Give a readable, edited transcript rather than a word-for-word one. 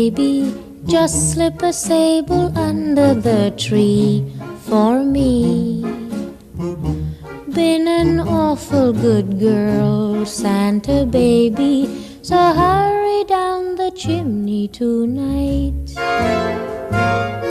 baby, just slip a sable under the tree for me. Been an awful good girl, Santa baby, so hurry down the chimney tonight.